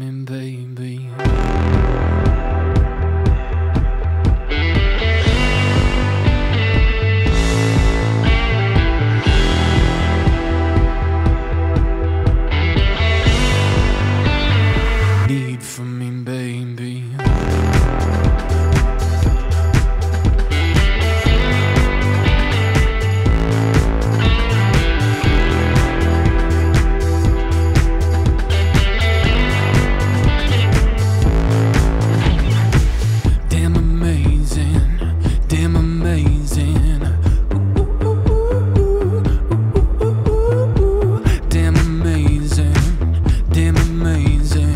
me, baby. Need for me, baby. Damn amazing, damn amazing. Damn amazing, damn amazing.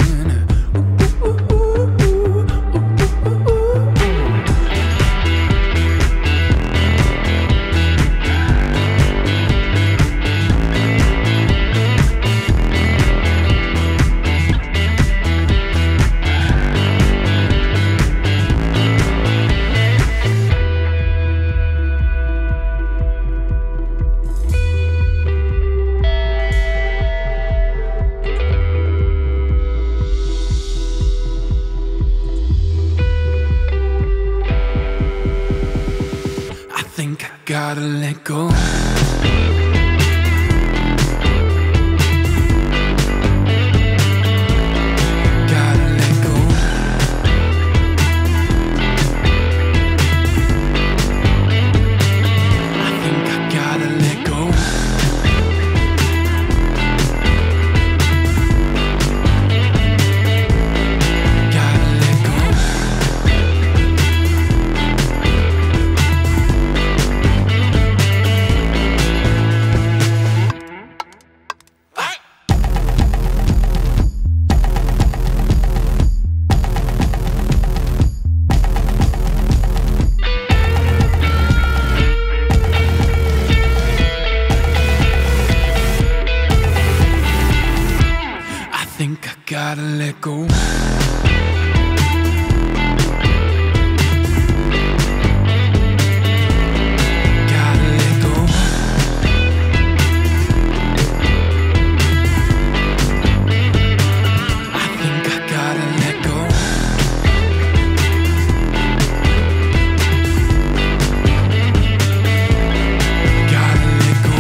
I think I gotta let go. Gotta let go. I think I gotta let go. Gotta let go. I think I gotta let go. Gotta let go. I think I gotta let go. Gotta let go.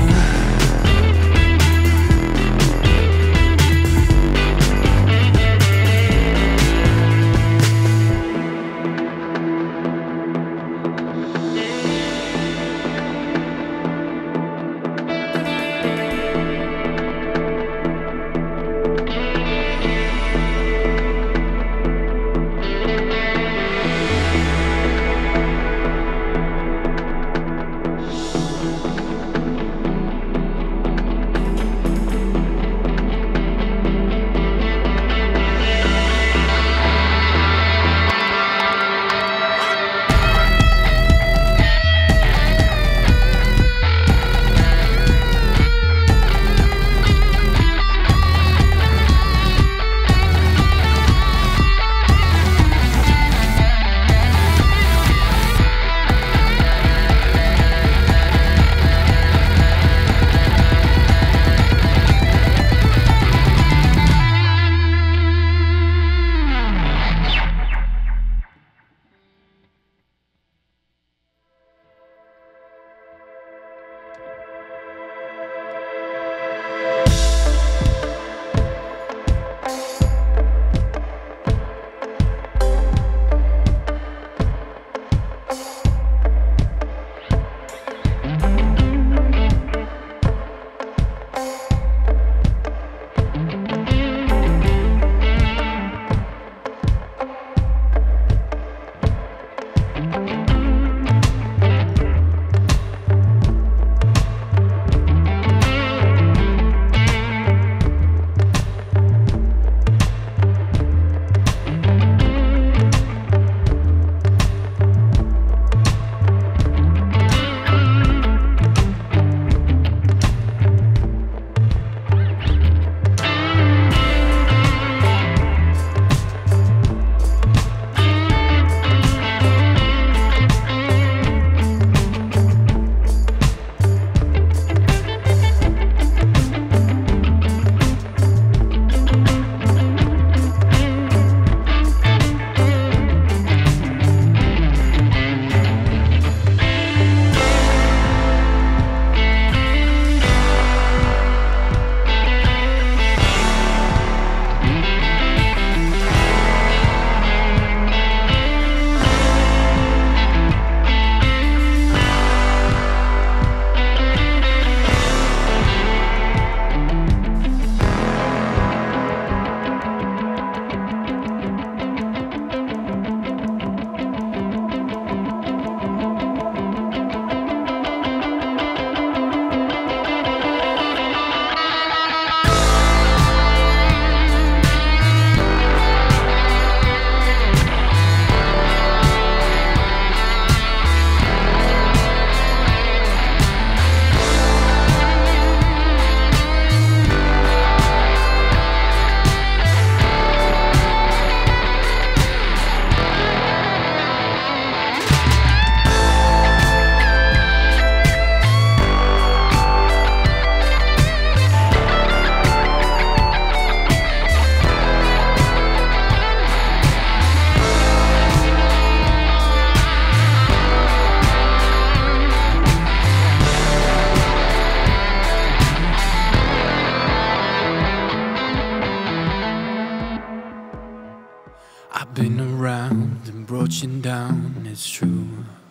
been around and brought you down, it's true.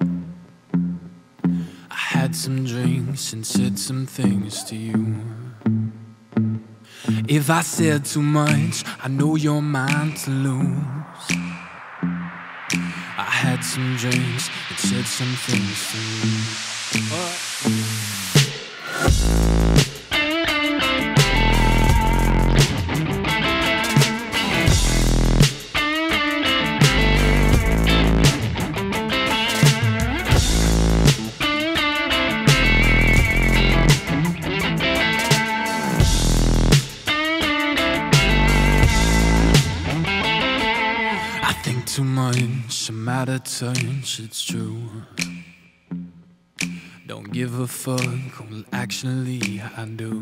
I had some drinks and said some things to you. If I said too much, I know you're mine to lose. I had some drinks and said some things to you. Too much, I'm out of touch, it's true. Don't give a fuck, well actually I do.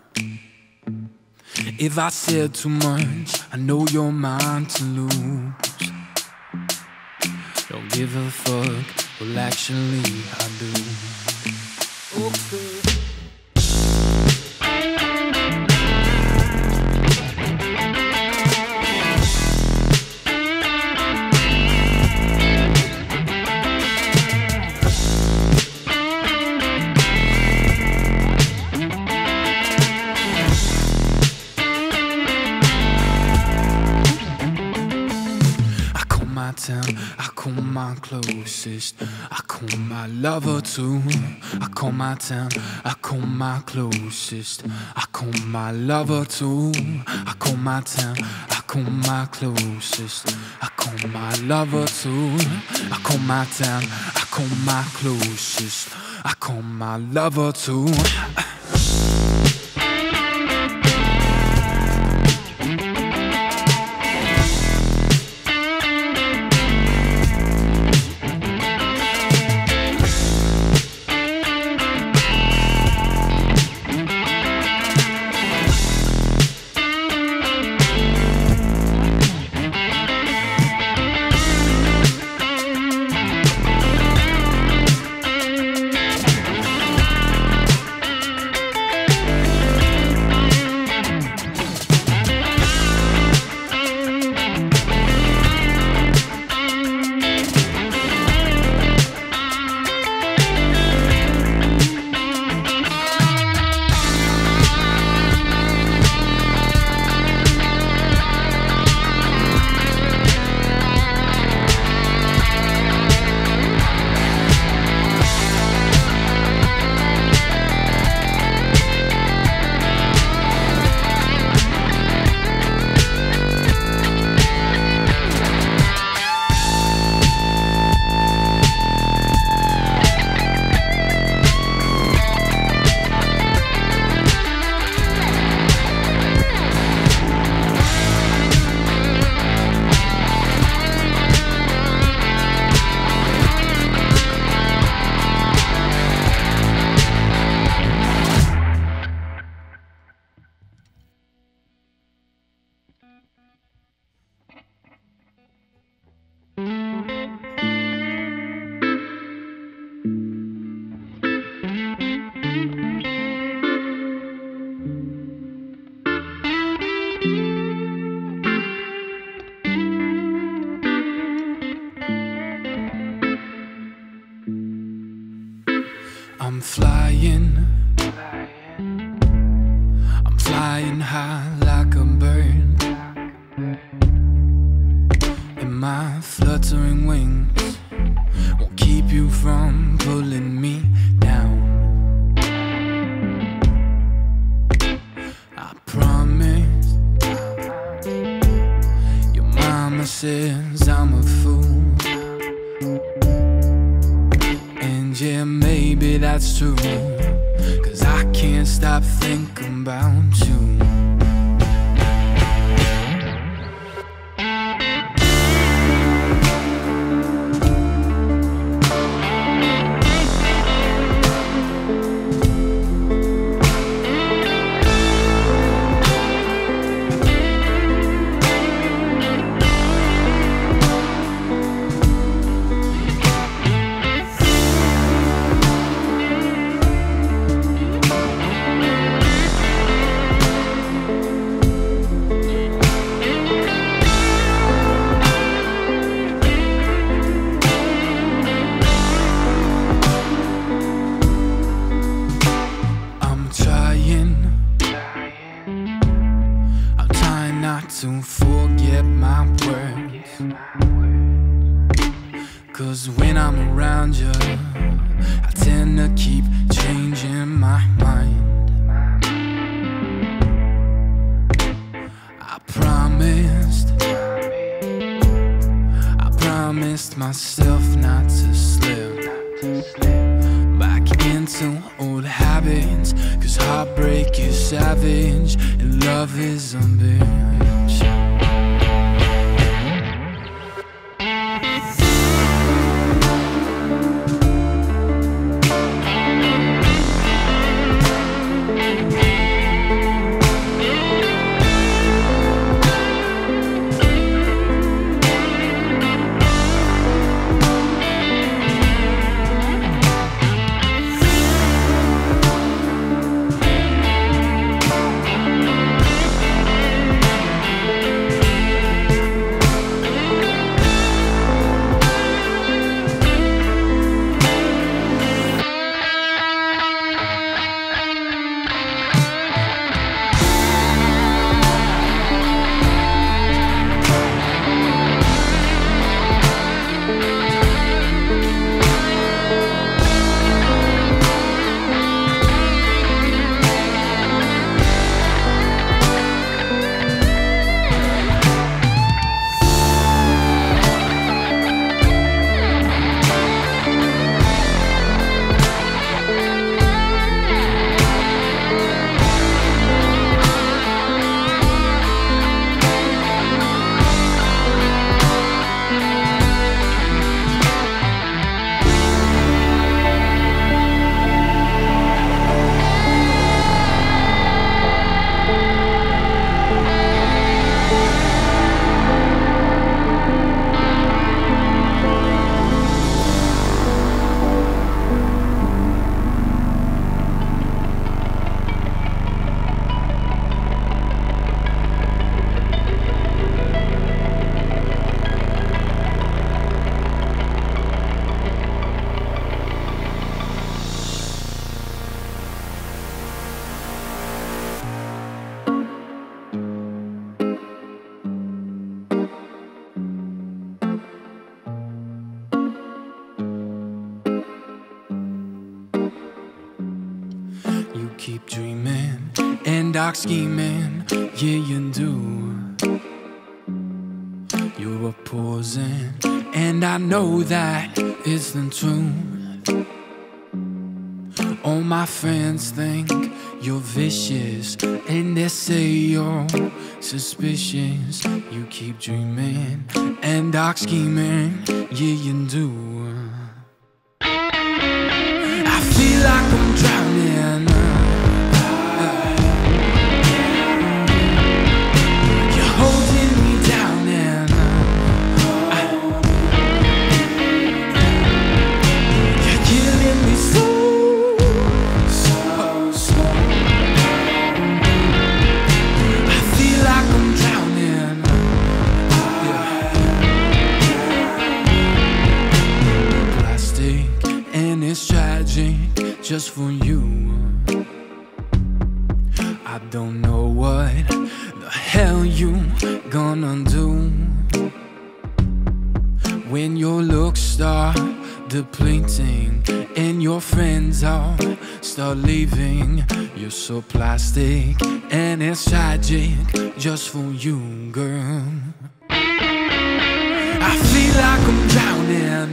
If I said too much, I know you're mine to lose. Don't give a fuck, well actually I do. Okay. I call my closest, I call my lover too. I call my town, I call my closest, I call my lover too. I call my town, I call my closest, I call my lover too. I call my town, I call my closest, I call my lover too. I'm flying high like a bird, and my fluttering wings won't keep you from pulling me down. I promise. Your mama says I'm a fool, and yeah, maybe that's true, 'cause I can't stop thinking about you. 'Cause when I'm around you, I tend to keep changing my mind. I promised myself not to slip back into old habits. 'Cause heartbreak is savage and love is a bitch. You keep dreaming and dark scheming, yeah you do. You're opposing, and I know that it's the truth. All my friends think you're vicious, and they say you're suspicious. You keep dreaming and dark scheming, yeah you do. I feel like I'm drowning. You're holding me down and you're killing me so. I feel like I'm drowning. Plastic and it's tragic just for you. I don't know what the hell you gonna do when your looks start depleting and your friends all start leaving. You're so plastic and it's tragic just for you, girl. I feel like I'm drowning.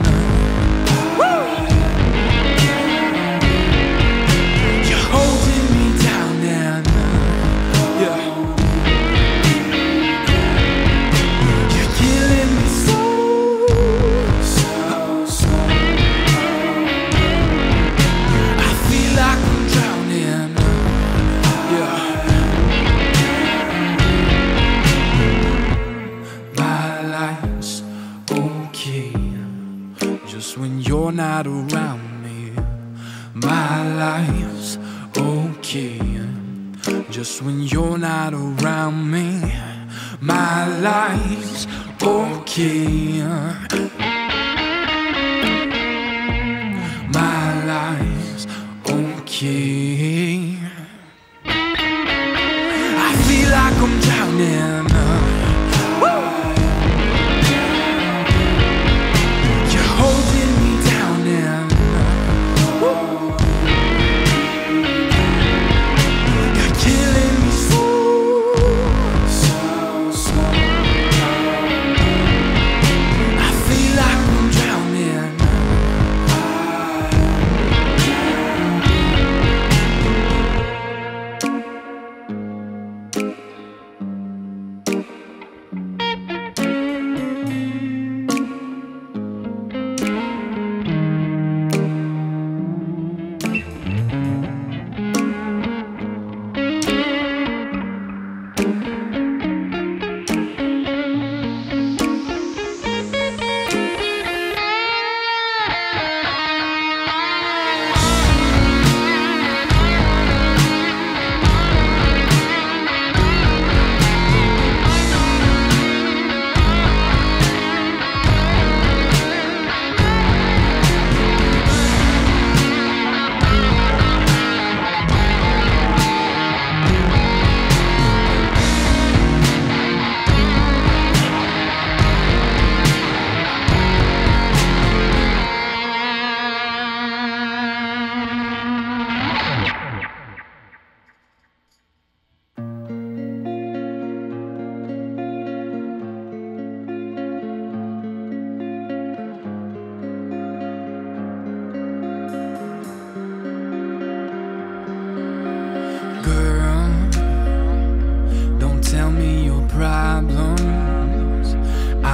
Just when you're not around me, my life's okay. Just when you're not around me, my life's okay. My life's okay. I feel like I'm drowning.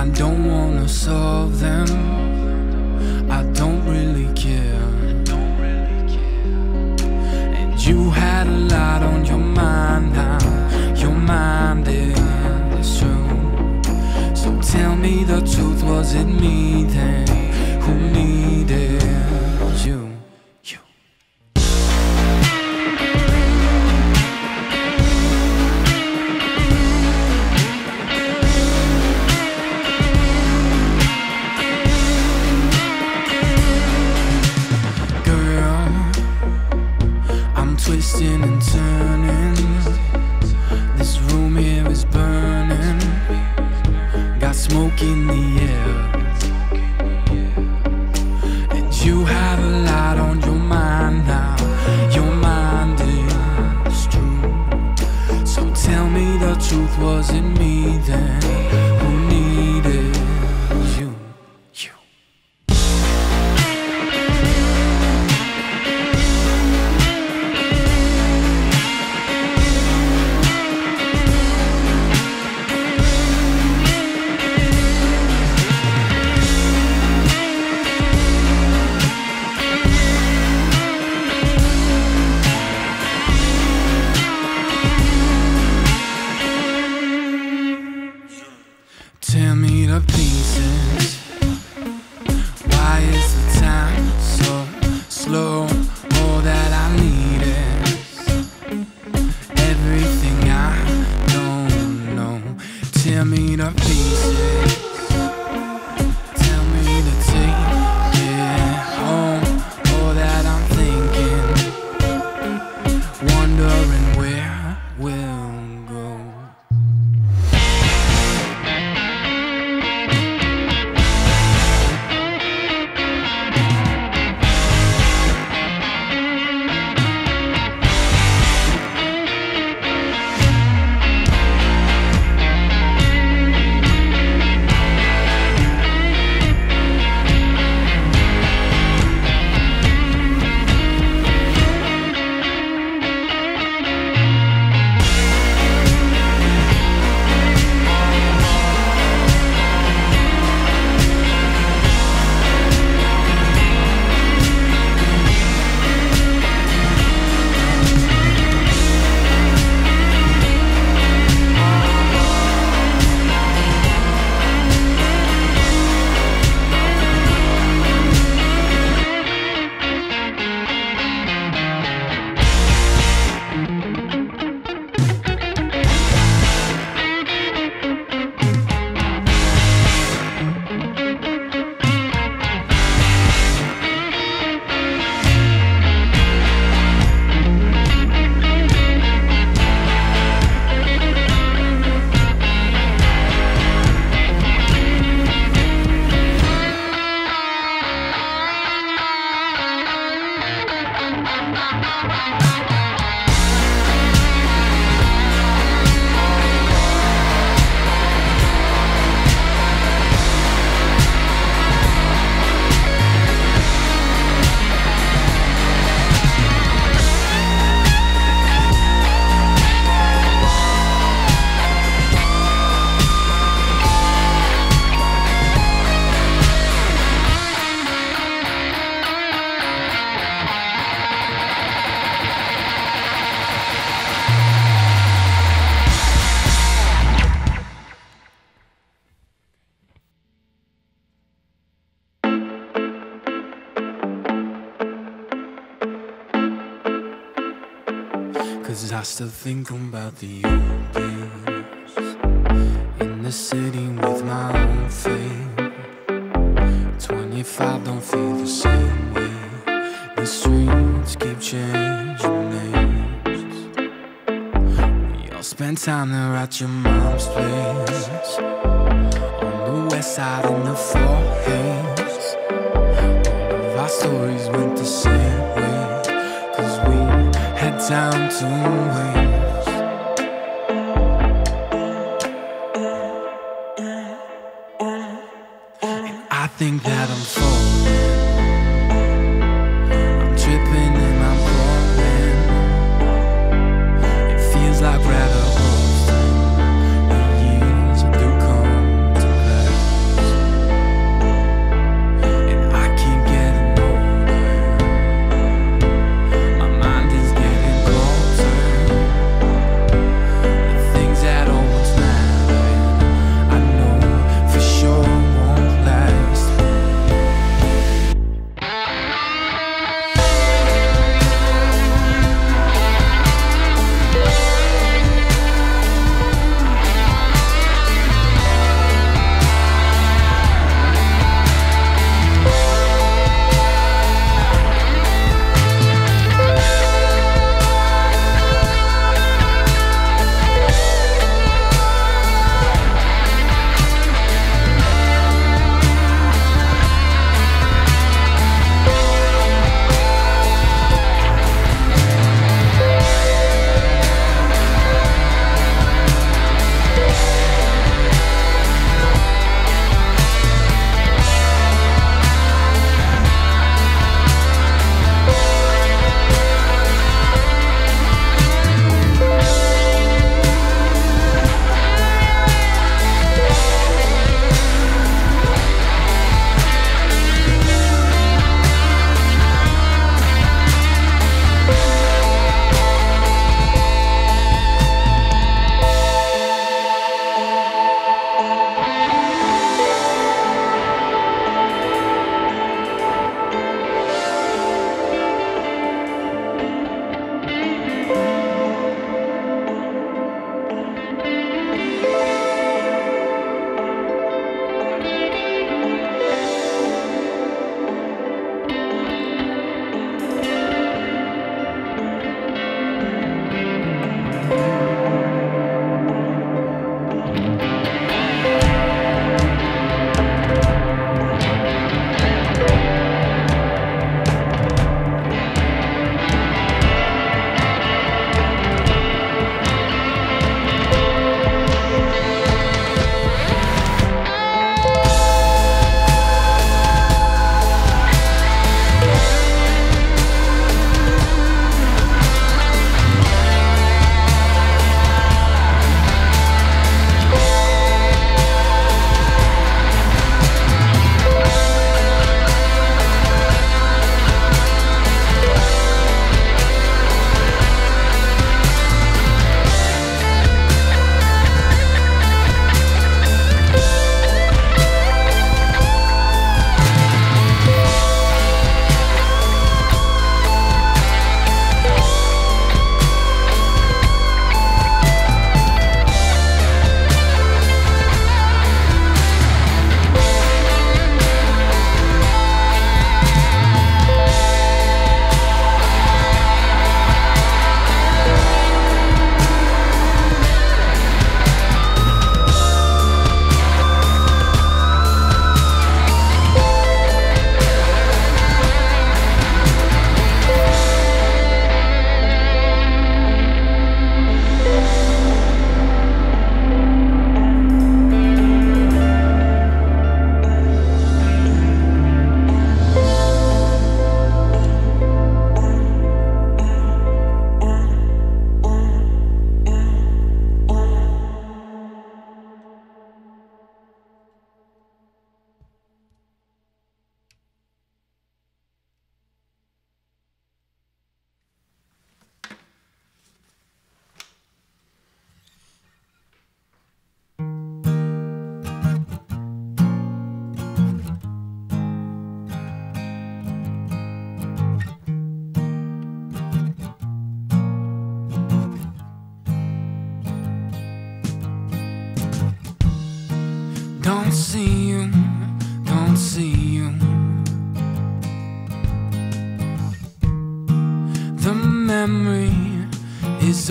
I don't wanna solve them, I don't really care. And you had a lot on your mind now, your mind is true. So tell me the truth, was it me then who needed you? Twisting and turning, this room here is burning, got smoke in the air. And you have a lot on your mind now, your mind is true. So tell me the truth, was it me then who needed you? Tear me to pieces. Why is the time so slow? All that I need is everything I don't know. Tear me to pieces. Tell me to take it home. All that I'm thinking, wondering where we'll go. Cause I still think about the old days in the city with my own fame. 25 don't feel the same way. The streets keep changing names. We all spent time there at your mom's place, on the west side in the foreheads. All of our stories went the same way, cause we had time to waste. And I think that I'm falling, I'm tripping and I'm falling. It feels like rather often the years do come to pass.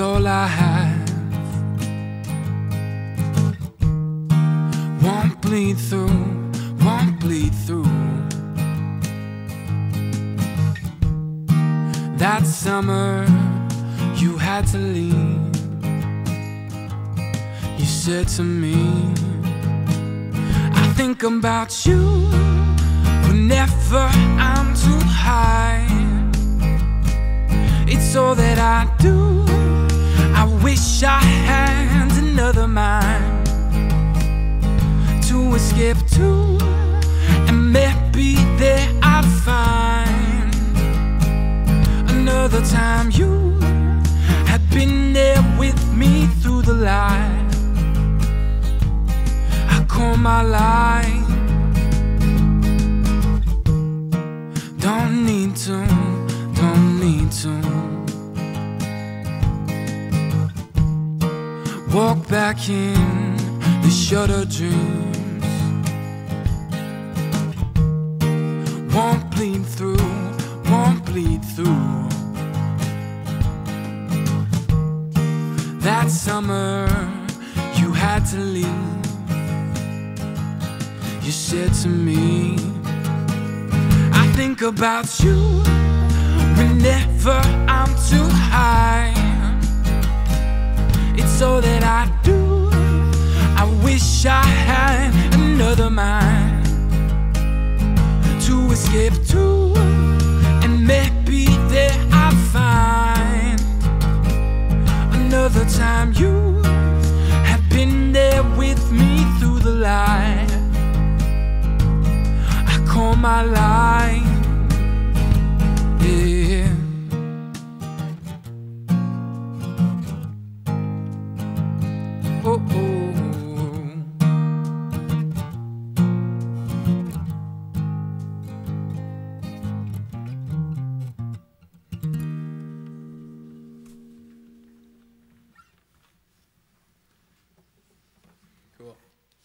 all I have. Won't bleed through, won't bleed through. That summer you had to leave. You said to me, I think about you whenever I'm too high. It's all that I do. I wish I had another mind to escape to, and maybe there I'd find another time you had been there with me through the light. I call my life. Don't need to, don't need to walk back in the shuttered dreams. Won't bleed through, won't bleed through. That summer you had to leave. You said to me, I think about you whenever I'm too high. It's all that I do. I wish I had another mind to escape to, and maybe there I'd find another time you had been there with me through the light. I call my life, yeah. Oh, oh. Cool.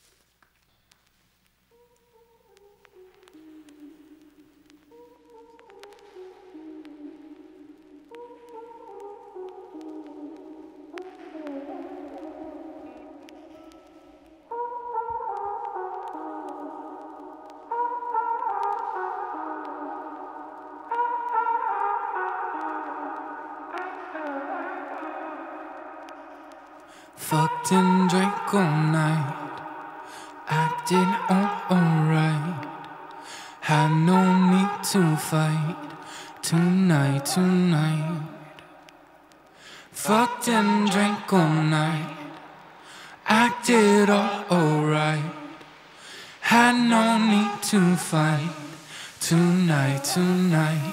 Fucked and drank all night, acted alright. Had no need to fight tonight, tonight. Fucked and drank all night, acted alright. Had no need to fight tonight, tonight.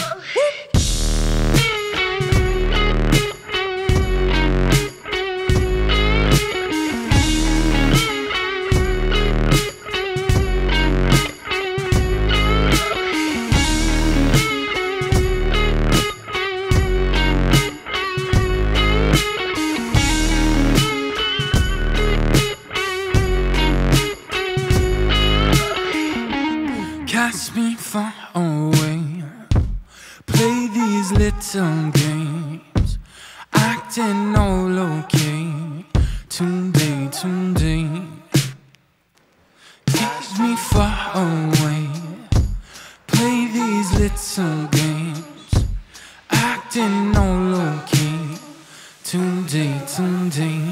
Cast me far away, play these little games, acting all okay today, today. Cast me far away, play these little games, acting all okay today, today.